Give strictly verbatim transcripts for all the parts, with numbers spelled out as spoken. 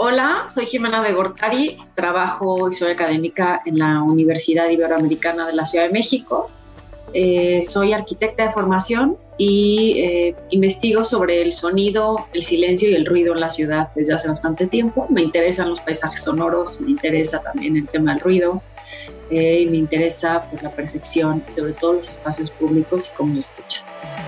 Hola, soy Jimena de Gortari, trabajo y soy académica en la Universidad Iberoamericana de la Ciudad de México. Eh, soy arquitecta de formación y eh, investigo sobre el sonido, el silencio y el ruido en la ciudad desde hace bastante tiempo. Me interesan los paisajes sonoros, me interesa también el tema del ruido eh, y me interesa pues, la percepción y sobre todo los espacios públicos y cómo se escuchan.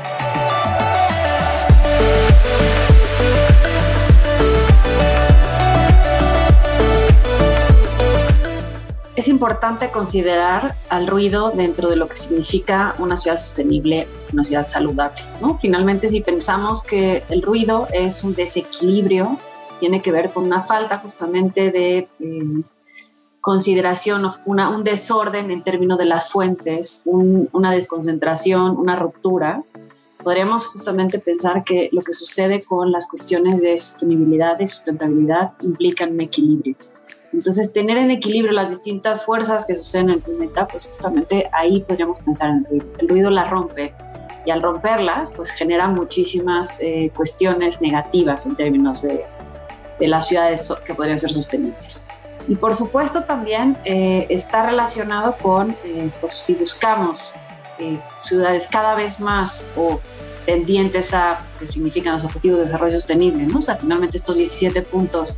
Es importante considerar al ruido dentro de lo que significa una ciudad sostenible, una ciudad saludable, ¿no? Finalmente, si pensamos que el ruido es un desequilibrio, tiene que ver con una falta justamente de eh, consideración, una, un desorden en términos de las fuentes, un, una desconcentración, una ruptura, podríamos justamente pensar que lo que sucede con las cuestiones de sostenibilidad y sustentabilidad implican un equilibrio. Entonces, tener en equilibrio las distintas fuerzas que suceden en el planeta, pues justamente ahí podríamos pensar en el ruido. El ruido la rompe y al romperlas, pues genera muchísimas eh, cuestiones negativas en términos de, de las ciudades que podrían ser sostenibles. Y por supuesto también eh, está relacionado con, eh, pues si buscamos eh, ciudades cada vez más o tendientes a que significan los objetivos de desarrollo sostenible, ¿no? O sea, finalmente estos diecisiete puntos,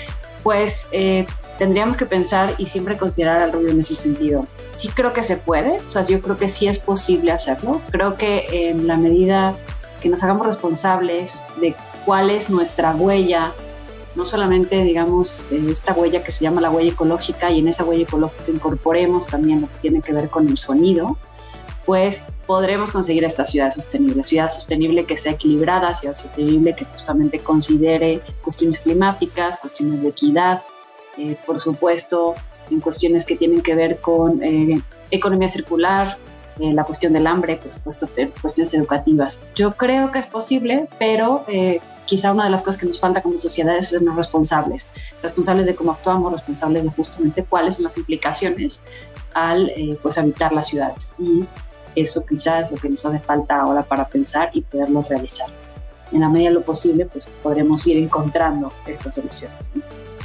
pues eh, tendríamos que pensar y siempre considerar al ruido en ese sentido. Sí creo que se puede, o sea, yo creo que sí es posible hacerlo. Creo que en la medida que nos hagamos responsables de cuál es nuestra huella, no solamente, digamos, esta huella que se llama la huella ecológica, y en esa huella ecológica incorporemos también lo que tiene que ver con el sonido, pues podremos conseguir esta ciudad sostenible, ciudad sostenible que sea equilibrada, ciudad sostenible que justamente considere cuestiones climáticas, cuestiones de equidad, eh, por supuesto, en cuestiones que tienen que ver con eh, economía circular, eh, la cuestión del hambre, por supuesto, cuestiones educativas. Yo creo que es posible, pero eh, quizá una de las cosas que nos falta como sociedad es sernos responsables, responsables de cómo actuamos, responsables de justamente cuáles son las implicaciones al eh, pues, habitar las ciudades. Y eso quizás es lo que nos hace falta ahora para pensar y poderlo realizar. En la medida de lo posible, pues podremos ir encontrando estas soluciones, ¿no?